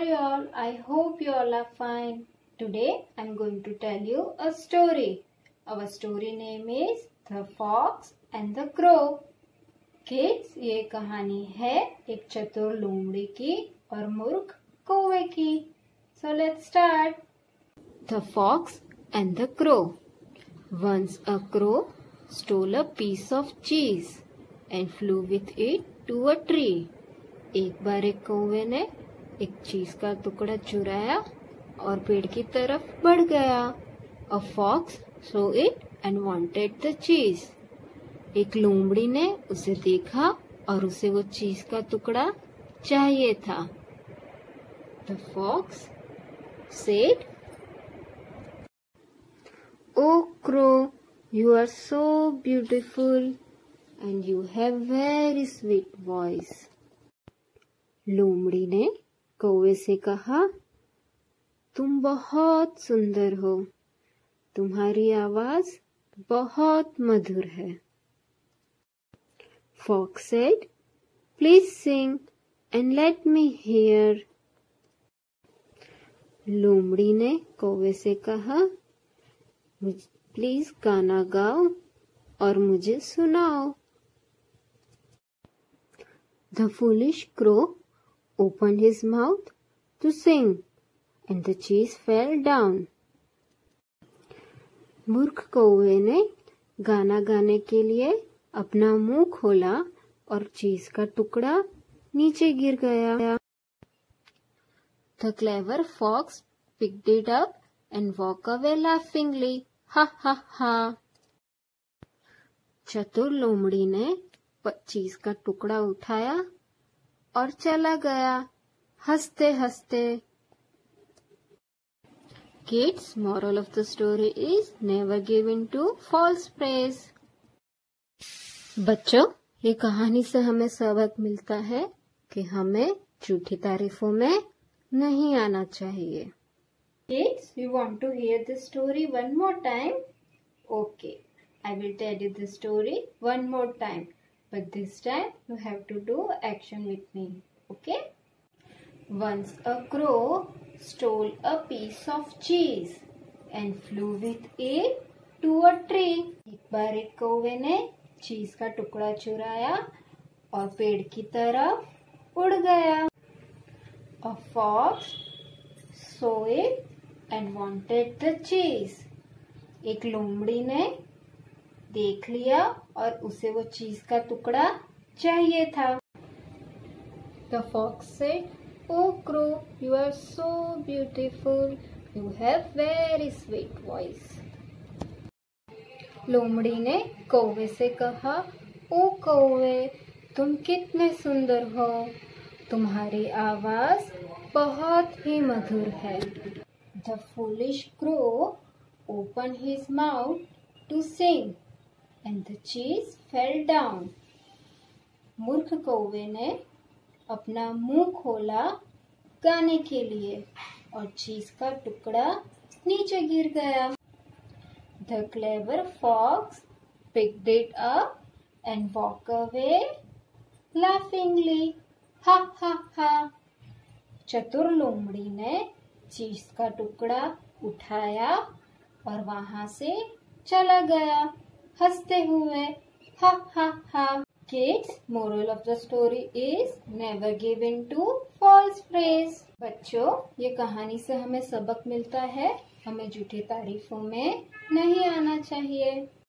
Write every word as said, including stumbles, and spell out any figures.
you all? I hope you all are fine. Today I'm going to tell you a story. Our story name is The Fox and the Crow. Kids, ये कहानी है एक चतुर लोमड़ी की और मूर्ख कौवे की. So let's start. The Fox and the Crow. Once a crow stole a piece of cheese and flew with it to a tree. एक बार एक कौवे ने एक चीज का टुकड़ा चुराया और पेड़ की तरफ बढ़ गया. A fox saw it and wanted the cheese. एक लोमड़ी ने उसे देखा और उसे वो चीज का टुकड़ा चाहिए था. The fox said, "Oh crow, you are so beautiful and you have very sweet voice." लोमड़ी ने कौवे से कहा, तुम बहुत सुंदर हो, तुम्हारी आवाज बहुत मधुर है. Fox said, "Please sing and let me hear." लोमड़ी ने कौवे से कहा, प्लीज गाना गाओ और मुझे सुनाओ. The foolish crow opened his mouth to sing and the cheese fell down. मूर्ख कौवे ने गाना गाने के लिए अपना मुंह खोला और चीज का टुकड़ा नीचे गिर गया. The clever fox picked it up and walked away laughingly. Ha ha ha. चतुर लोमड़ी ने चीज का टुकड़ा उठाया और चला गया हंसते हंसते. Kids, moral of the story is never give in to false praise. बच्चों, ये कहानी से हमें सबक मिलता है कि हमें झूठी तारीफों में नहीं आना चाहिए. Kids, you want to hear the story one more time? Okay, I will tell you the story one more time. But this time you have to do action with me. Okay? Once a crow stole a piece of cheese and flew with it to a tree. एक बार एक कौवे ने चीज का टुकड़ा चुराया और पेड़ की तरफ उड़ गया. A fox saw it and wanted the cheese. एक लोमड़ी ने देख लिया और उसे वो चीज का टुकड़ा चाहिए था. The fox said, "Oh crow, you are so beautiful. You have very sweet voice." लोमड़ी ने कौवे से कहा, ओ कौवे, तुम कितने सुंदर हो, तुम्हारी आवाज बहुत ही मधुर है. The foolish crow opened his mouth to sing and the cheese fell down. मूर्ख कौवे ने अपना मुंह खोला गाने के लिए और चीज का टुकड़ा नीचे गिर गया. The clever fox picked it up and walked away laughingly. Ha ha ha. चतुर लोमड़ी ने चीज का टुकड़ा उठाया और वहां से चला गया हंसते हुए. हा हा हा. Kids, moral of the story is never give in to false praise. बच्चों, ये कहानी से हमें सबक मिलता है, हमें झूठी तारीफों में नहीं आना चाहिए.